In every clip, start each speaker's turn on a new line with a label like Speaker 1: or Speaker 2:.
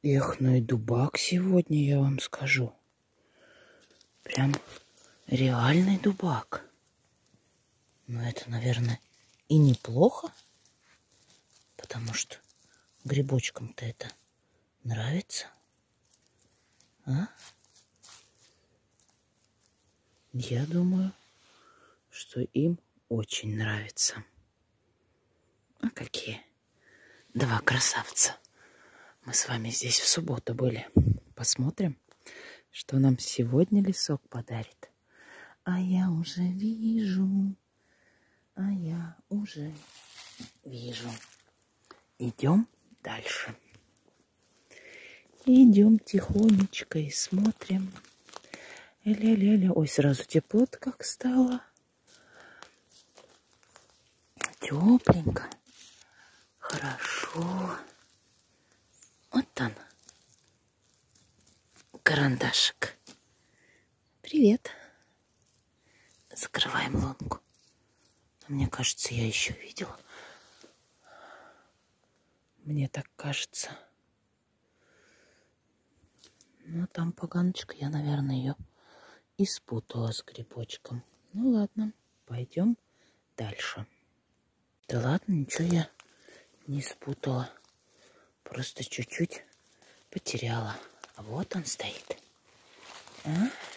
Speaker 1: Эх, ну и дубак сегодня, я вам скажу. Прям реальный дубак. Но это, наверное, и неплохо, потому что грибочкам-то это нравится. А? Я думаю, что им очень нравится. А какие два красавца. Мы с вами здесь в субботу были. Посмотрим, что нам сегодня лесок подарит. А я уже вижу. Идем дальше. Идем тихонечко и смотрим. Ля-ля-ля. Ой, сразу тепло как стало. Тепленько. Хорошо. Вот он. Карандашик. Привет. Закрываем лунку. Мне кажется, я еще видела. Мне так кажется. Ну, там поганочка, я, наверное, ее и спутала с грибочком. Ну, ладно, пойдем дальше. Да ладно, ничего я не спутала. Просто чуть-чуть потеряла. А вот он стоит. А?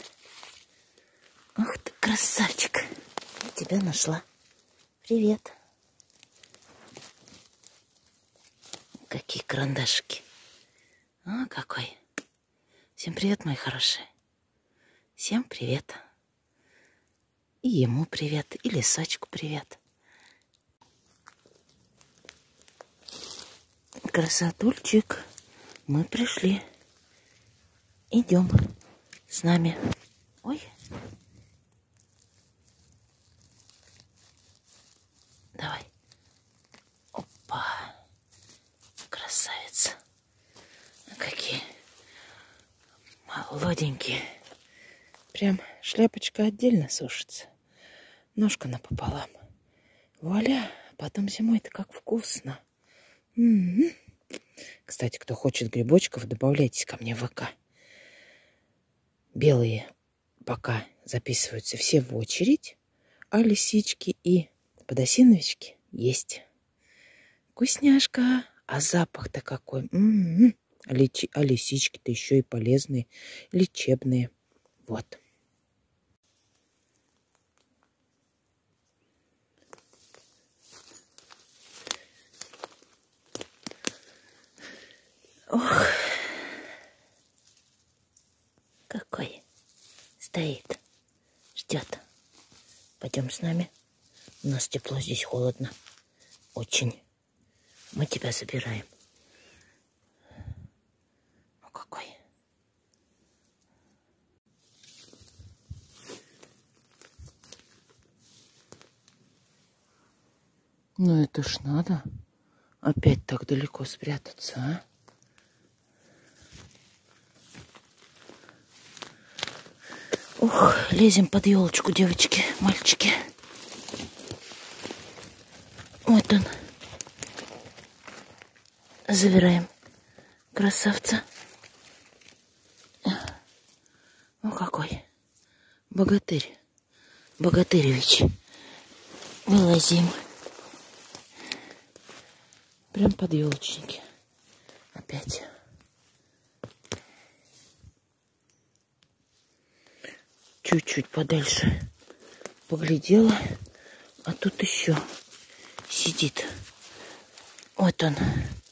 Speaker 1: Ах ты, красавчик. Я тебя нашла. Привет. Какие карандашики. А, какой. Всем привет, мои хорошие. Всем привет. И ему привет, и лесочку привет. Красотульчик, мы пришли. Идем с нами. Ой. Давай. Опа. Красавица. Какие молоденькие. Прям шляпочка отдельно сушится. Ножка напополам. Вуаля. Потом зимой-то как вкусно. Кстати, кто хочет грибочков, добавляйтесь ко мне в ВК. Белые пока записываются все в очередь, а лисички и подосиновички есть. Вкусняшка. А запах-то какой. А лисички-то еще и полезные, лечебные. Вот. Ох, какой стоит, ждет. Пойдем с нами. У нас тепло, здесь холодно. Очень. Мы тебя забираем. Ну какой. Ну это ж надо опять так далеко спрятаться, а? Ух, лезем под елочку, девочки, мальчики. Вот он. Забираем красавца. Ну какой. Богатырь. Богатыревич. Вылазим. Прям под елочники. Опять. Чуть-чуть подальше поглядела, а тут еще сидит. Вот он.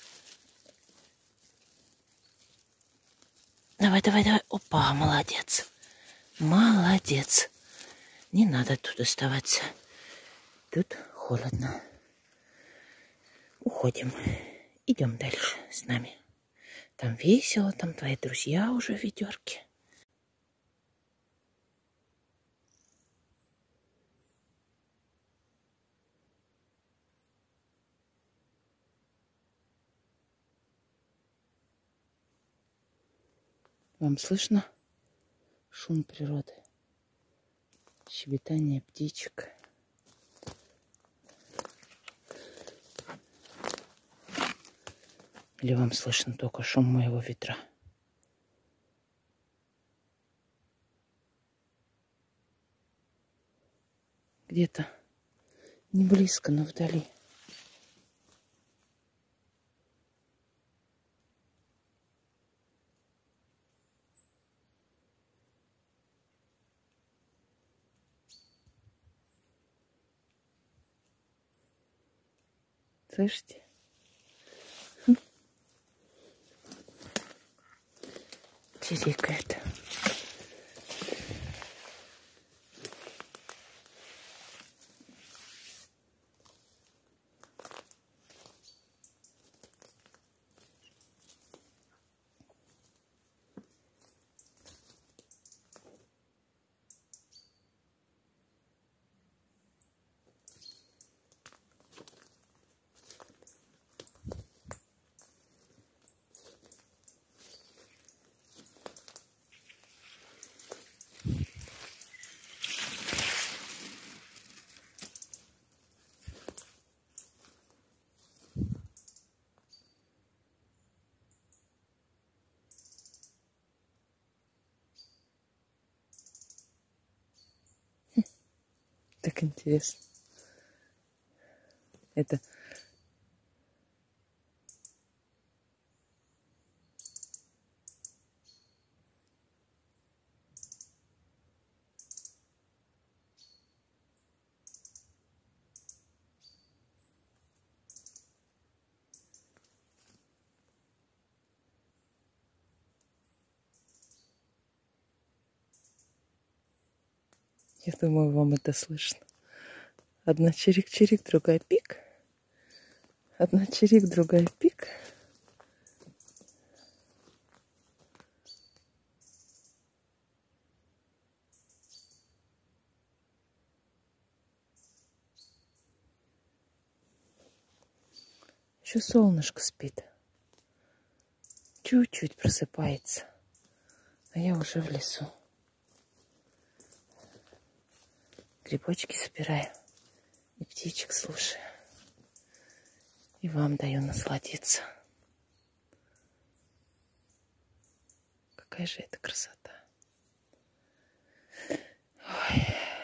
Speaker 1: Давай, давай, давай. Опа, молодец. Молодец. Не надо тут оставаться. Тут холодно. Уходим. Идем дальше с нами. Там весело, там твои друзья уже в ведерке. Вам слышно шум природы? Щебетание птичек. Или вам слышно только шум моего ветра? Где-то не близко, но вдали. Слышите? Чирикает. Так интересно. Это я думаю, вам это слышно. Одна чирик-чирик, другая пик. Одна чирик, другая пик. Еще солнышко спит. Чуть-чуть просыпается. А я уже в лесу. Грибочки собираю. И птичек слушаю. И вам даю насладиться. Какая же это красота. Ой.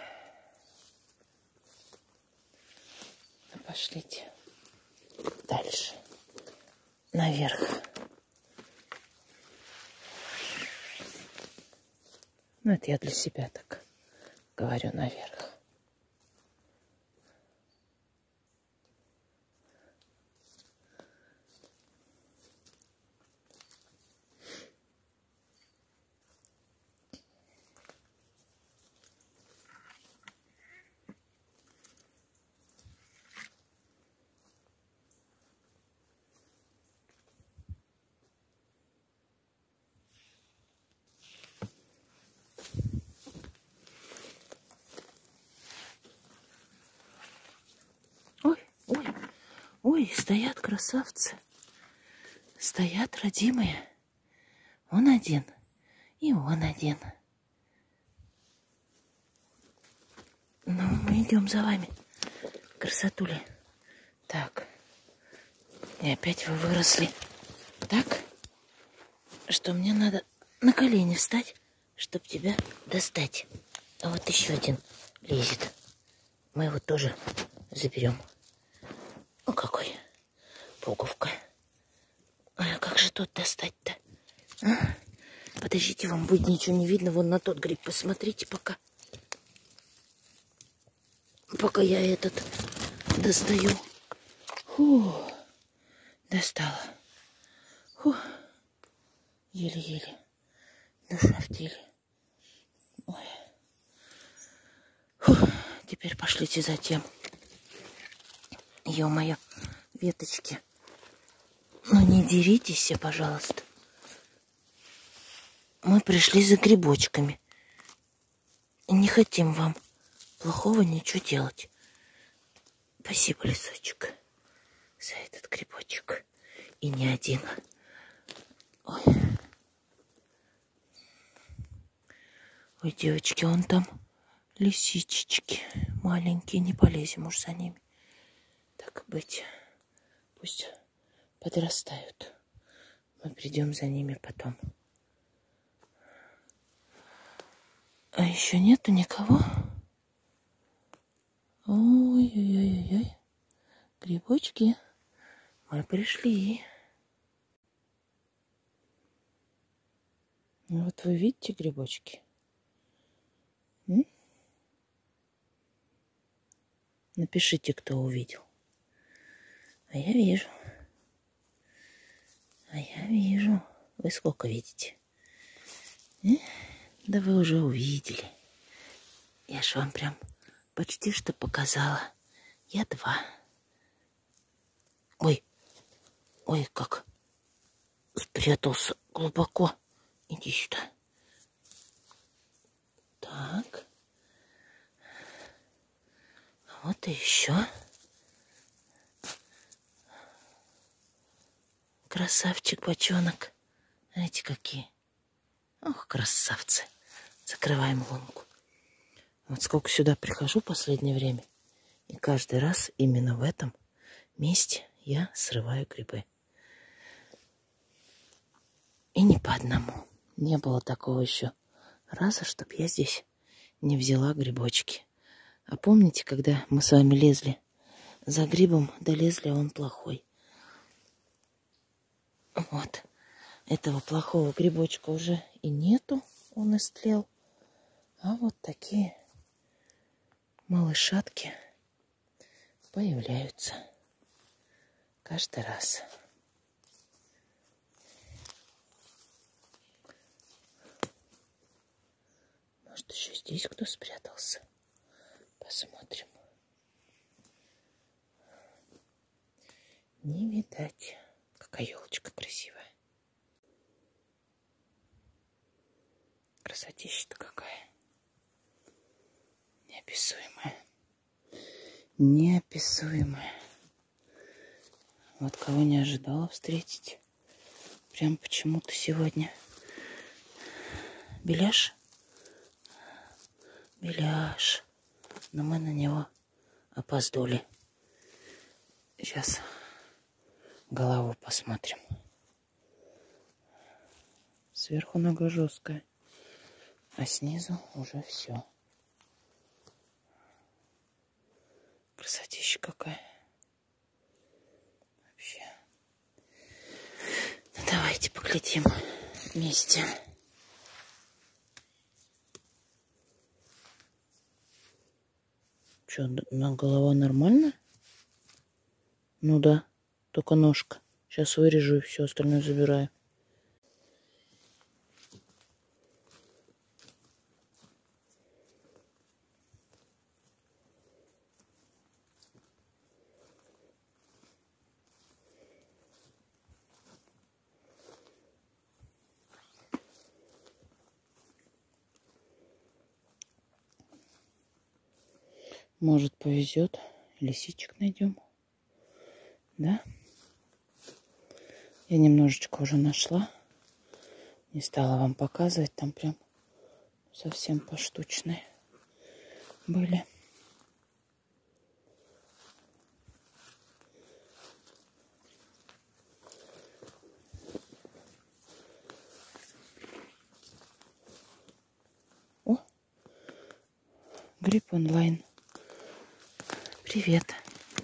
Speaker 1: Ну, пошлите дальше. Наверх. Ну, это я для себя так говорю, наверх. Ой, стоят красавцы. Стоят родимые. Он один. И он один. Ну, мы идем за вами. Красотули. Так. И опять вы выросли. Так, что мне надо на колени встать, чтобы тебя достать. А вот еще один лезет. Мы его тоже заберем. О, какой пуговка. А как же тот достать-то? А? Подождите, вам будет ничего не видно. Вон на тот гриб посмотрите пока. Пока я этот достаю. Фу, достала. Фу, еле-еле. Душа в теле. Ой. Фу, теперь пошлите за тем. Ё-моё, веточки. Ну не деритесь все, пожалуйста. Мы пришли за грибочками. И не хотим вам плохого ничего делать. Спасибо, лесочек, за этот грибочек. И не один. Ой. Ой, девочки, он там лисичечки маленькие. Не полезем уж за ними. Так быть. Пусть подрастают. Мы придем за ними потом. А еще нету никого? Ой-ой-ой-ой. Грибочки. Мы пришли. Вот вы видите грибочки? Напишите, кто увидел. А я вижу. А я вижу. Вы сколько видите? Да вы уже увидели. Я ж вам прям почти что показала. Я 2. Ой. Ой, как спрятался глубоко. Иди сюда. Так. Вот и еще. Красавчик бочонок. Знаете, какие? Ох, красавцы. Закрываем лунку. Вот сколько сюда прихожу в последнее время. И каждый раз именно в этом месте я срываю грибы. И не по одному. Не было такого еще раза, чтобы я здесь не взяла грибочки. А помните, когда мы с вами лезли за грибом, да лезли, он плохой. Вот. Этого плохого грибочка уже и нету. Он истлел. А вот такие малышатки появляются каждый раз. Может, еще здесь кто спрятался? Посмотрим. Не видать. Какая елочка красивая. Красотища-то какая. Неописуемая. Неописуемая. Вот кого не ожидала встретить. Прям почему-то сегодня. Беляш? Беляш. Но мы на него опоздали. Сейчас голову посмотрим. Сверху нога жесткая. А снизу уже все. Красотища какая. Вообще. Ну, давайте поглядим вместе. Что, голова нормально? Ну да, только ножка. Сейчас вырежу и все остальное забираю. Может, повезет, лисичек найдем. Да? Я немножечко уже нашла. Не стала вам показывать. Там прям совсем поштучные были. О! Гриб онлайн. Привет.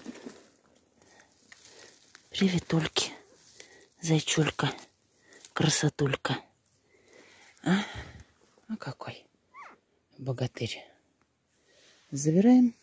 Speaker 1: Приветульки. Зайчулька. Красотулька. А какой богатырь. Забираем.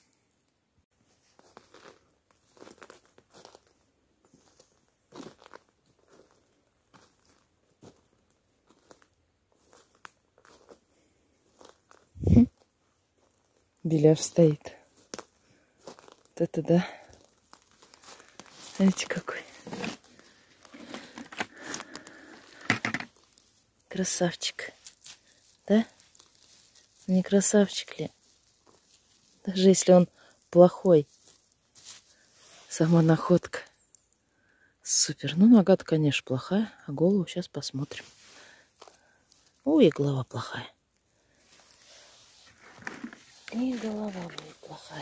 Speaker 1: Беляш стоит. Вот это да. Смотрите, какой. Красавчик. Да? Не красавчик ли? Даже если он плохой. Сама находка. Супер. Ну, нога-то, конечно, плохая. А голову сейчас посмотрим. Ой, и голова плохая. И голова будет плохая.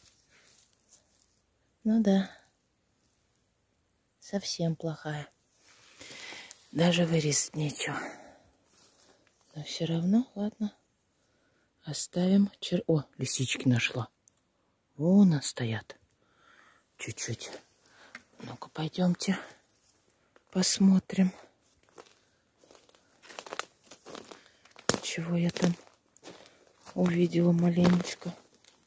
Speaker 1: Ну да. Совсем плохая. Даже вырезать нечего. Но все равно, ладно. Оставим. О, лисички нашла. Вон они стоят. Чуть-чуть. Ну-ка, пойдемте посмотрим. Чего я там увидела маленечко.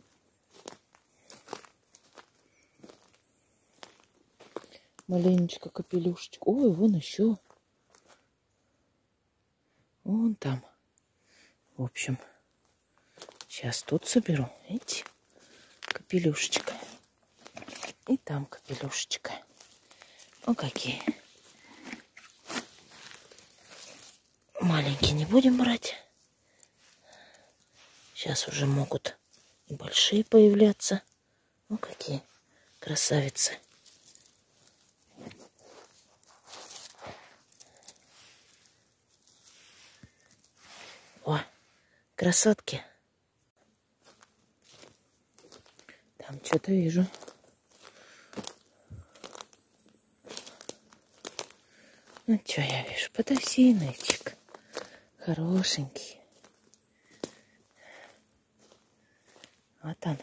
Speaker 1: Маленечко капелюшечек. Ой, вон еще. Вон там. В общем, сейчас тут соберу. Видите? Капелюшечка. И там капелюшечка. О, какие. Маленькие не будем брать. Сейчас уже могут и большие появляться. О, какие красавицы. О, красотки. Там что-то вижу. Ну, что я вижу? Подосиночек. Хорошенький. Вот он.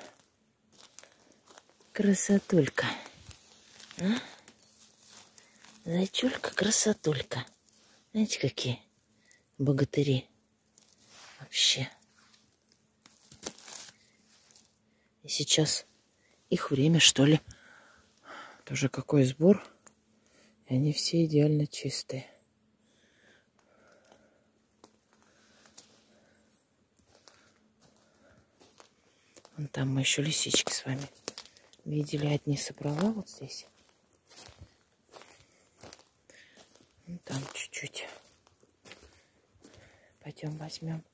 Speaker 1: Красотулька. А? Зайчулька, красотулька. Знаете, какие богатыри. Вообще. И сейчас их время, что ли. Тоже какой сбор. И они все идеально чистые. Вон там мы еще лисички с вами видели. Одни собрала вот здесь. Вон там чуть-чуть. Пойдем возьмем.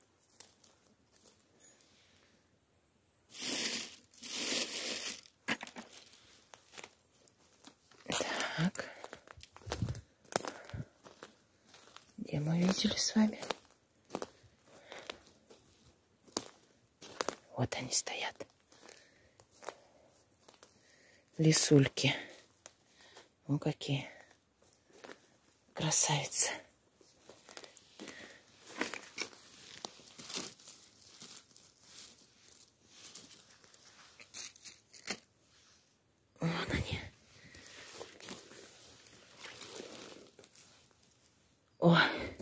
Speaker 1: Так. Где мы видели с вами? Вот они стоят. Лисульки. Ну какие красавицы. Вон они. О,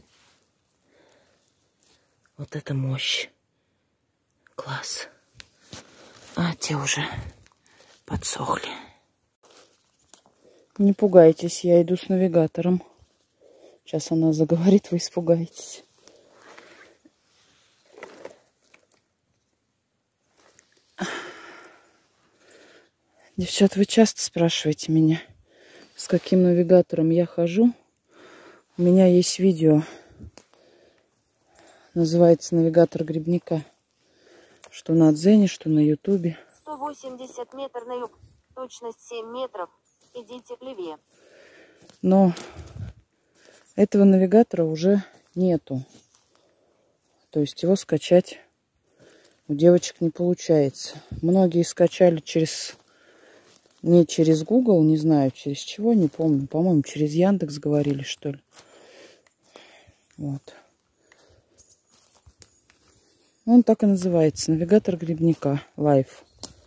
Speaker 1: вот это мощь. Класс. А те уже подсохли. Не пугайтесь, я иду с навигатором. Сейчас она заговорит, вы испугаетесь. Девчат, вы часто спрашиваете меня, с каким навигатором я хожу. У меня есть видео. Называется «Навигатор грибника». Что на Дзене, что на Ютубе.
Speaker 2: 180 метров на юг. Точность 7 метров. Идите левее.
Speaker 1: Но этого навигатора уже нету. То есть его скачать у девочек не получается. Многие скачали не через Google, не знаю через чего, не помню. По-моему, через Яндекс говорили, что ли. Вот. Он так и называется. Навигатор грибника. Live.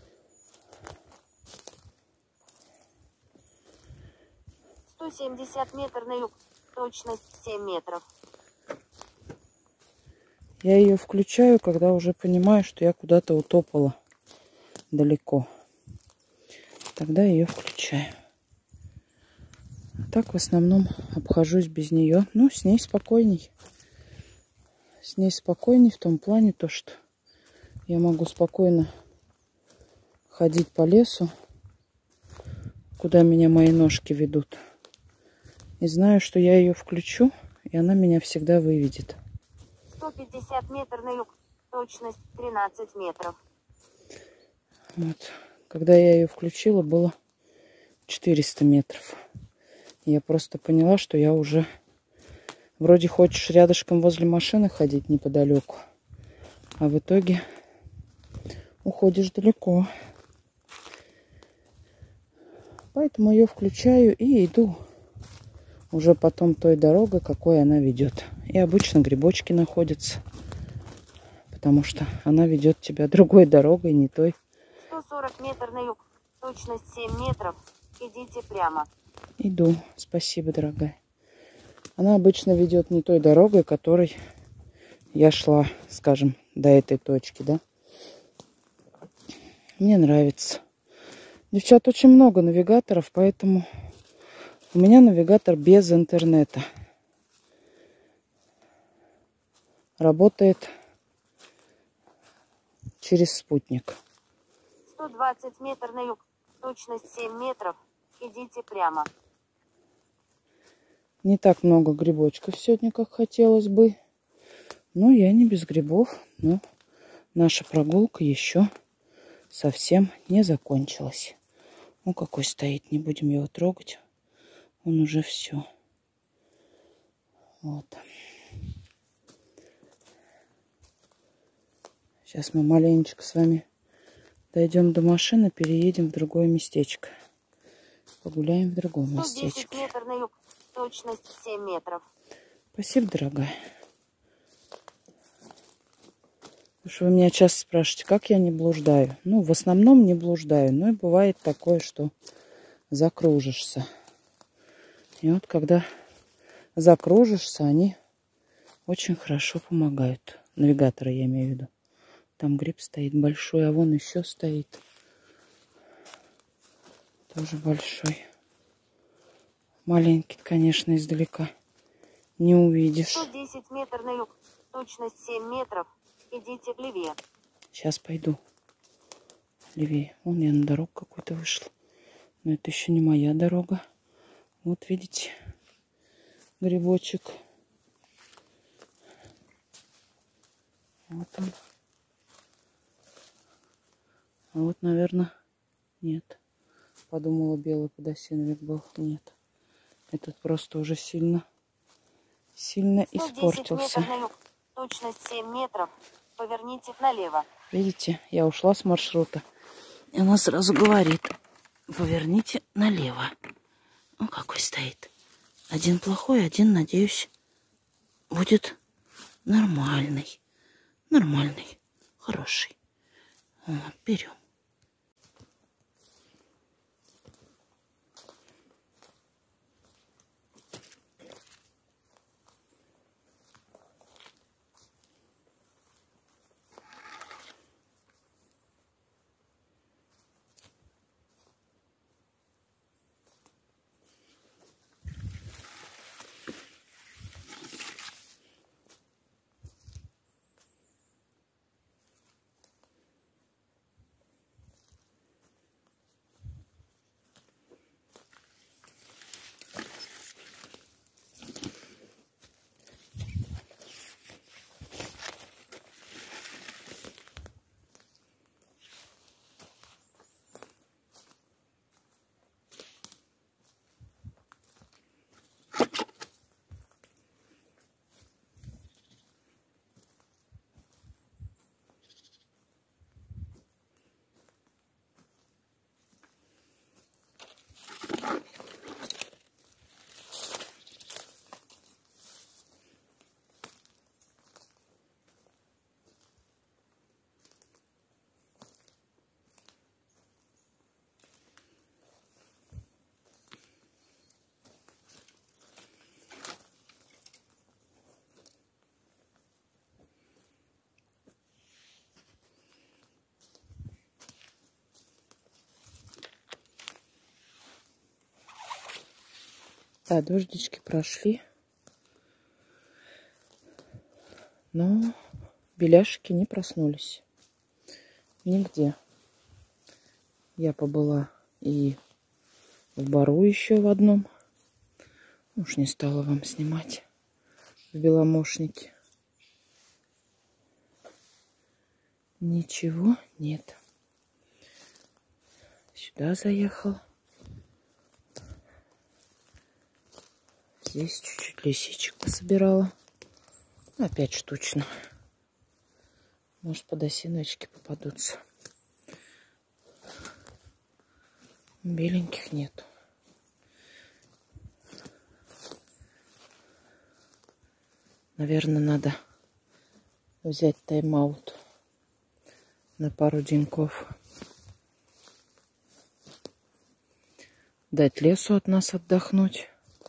Speaker 2: «170 метров на юг. Точность 7 метров.
Speaker 1: Я ее включаю, когда уже понимаю, что я куда-то утопала далеко. Тогда ее включаю. А так в основном обхожусь без нее. Ну, с ней спокойней. С ней спокойней в том плане, то, что я могу спокойно ходить по лесу, куда меня мои ножки ведут. И знаю, что я ее включу, и она меня всегда выведет.
Speaker 2: 150 метров на юг. Точность 13 метров.
Speaker 1: Вот. Когда я ее включила, было 400 метров. Я просто поняла, что я уже... Вроде хочешь рядышком возле машины ходить неподалеку, а в итоге уходишь далеко. Поэтому ее включаю и иду уже потом той дорогой, какой она ведет. И обычно грибочки находятся, потому что она ведет тебя другой дорогой, не той.
Speaker 2: 140 метров на юг. Точность 7 метров. Идите прямо.
Speaker 1: Иду. Спасибо, дорогая. Она обычно ведет не той дорогой, которой я шла, скажем, до этой точки, да. Мне нравится. Девчат, очень много навигаторов, поэтому у меня навигатор без интернета. Работает через спутник.
Speaker 2: 120 метров на юг. Точность 7 метров. Идите прямо.
Speaker 1: Не так много грибочков сегодня, как хотелось бы. Но я не без грибов. Но наша прогулка еще совсем не закончилась. Ну, какой стоит. Не будем его трогать. Он уже все. Вот. Сейчас мы маленечко с вами дойдем до машины, переедем в другое местечко. Погуляем в другом
Speaker 2: 110
Speaker 1: местечке.
Speaker 2: метров на юг. Точность 7 метров.
Speaker 1: Спасибо, дорогая. Потому что вы меня часто спрашиваете, как я не блуждаю. Ну, в основном не блуждаю. Но и бывает такое, что закружишься. И вот когда закружишься, они очень хорошо помогают. Навигаторы, я имею в виду. Там гриб стоит большой, а вон еще стоит. Тоже большой. Маленький, конечно, издалека не увидишь.
Speaker 2: 110 метров на юг. Точность 7 метров. Идите левее.
Speaker 1: Сейчас пойду левее. Вон я на дорогу какую-то вышла. Но это еще не моя дорога. Вот видите, грибочек. Вот он. А вот, наверное, нет. Подумала, белый подосиновик был. Нет. Этот просто уже сильно
Speaker 2: 110
Speaker 1: испортился.
Speaker 2: метров на юг. Точность 7 метров. Поверните налево.
Speaker 1: Видите, я ушла с маршрута. И она сразу говорит, поверните налево. Ну, какой стоит. Один плохой, один, надеюсь, будет нормальный. Нормальный, хороший. Вот, берем. Да, дождички прошли. Но беляшки не проснулись. Нигде. Я побыла и в бару еще в одном. Уж не стала вам снимать. В Беломошнике. Ничего нет. Сюда заехала. Здесь чуть-чуть лисичек пособирала. Опять штучно. Может, подосиновички попадутся. Беленьких нет. Наверное, надо взять тайм-аут на пару деньков. Дать лесу от нас отдохнуть.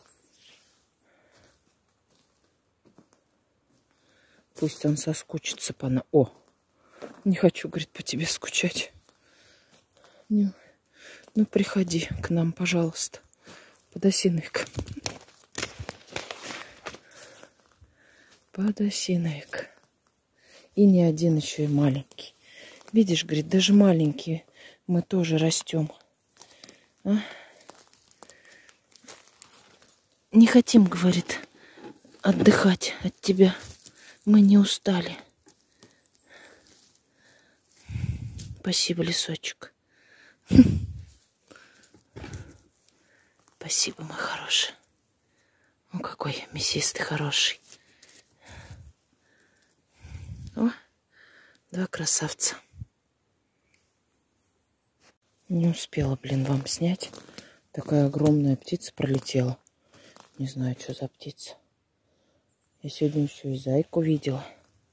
Speaker 1: Пусть он соскучится по нам. О, не хочу, говорит, по тебе скучать. Ну, приходи к нам, пожалуйста. Подосиновик. Подосиновик. И не один еще и маленький. Видишь, говорит, даже маленькие мы тоже растем. А? Не хотим, говорит, отдыхать от тебя. Мы не устали. Спасибо, лесочек. Спасибо, мой хороший. О, какой мясистый, хороший. О, два красавца. Не успела, блин, вам снять. Такая огромная птица пролетела. Не знаю, что за птица. Я сегодня еще и зайку видела.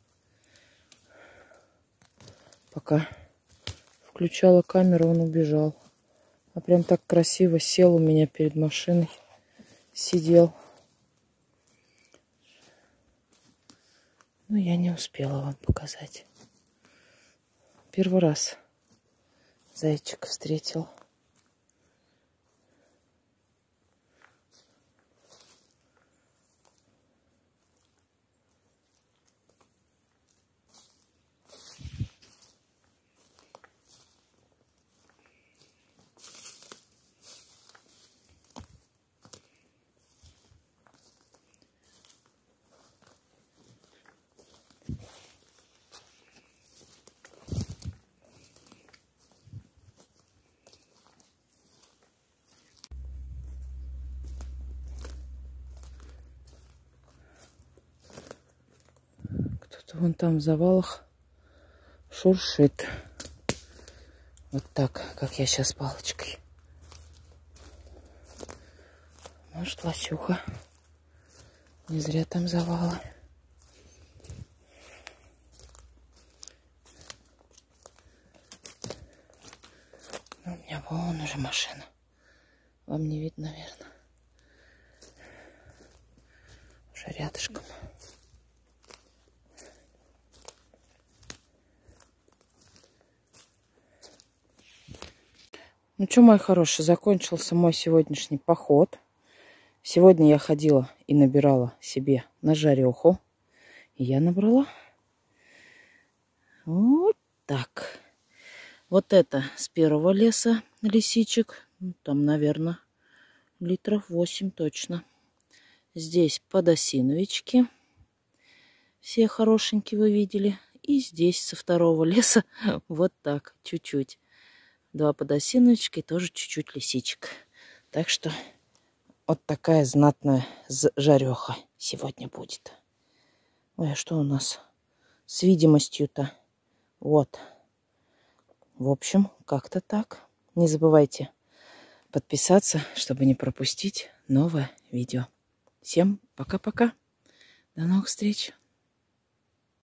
Speaker 1: Пока включала камеру, он убежал. А прям так красиво сел у меня перед машиной. Сидел. Но я не успела вам показать. Первый раз зайчика встретил. Кто-то вон там в завалах шуршит. Вот так, как я сейчас палочкой. Может, Васюха. Не зря там завалы. Ну, у меня вон уже машина. Вам не видно, наверное. Уже рядышком. Ну что, мои хорошие, закончился мой сегодняшний поход. Сегодня я ходила и набирала себе на жареху. И я набрала вот так. Вот это с первого леса лисичек. Там, наверное, литров 8 точно. Здесь подосиновички. Все хорошенькие вы видели. И здесь со второго леса вот так, чуть-чуть. 2 подосиновичка и тоже чуть-чуть лисичек. Так что вот такая знатная жареха сегодня будет. Ой, а что у нас с видимостью-то? Вот. В общем, как-то так. Не забывайте подписаться, чтобы не пропустить новое видео. Всем пока-пока. До новых встреч.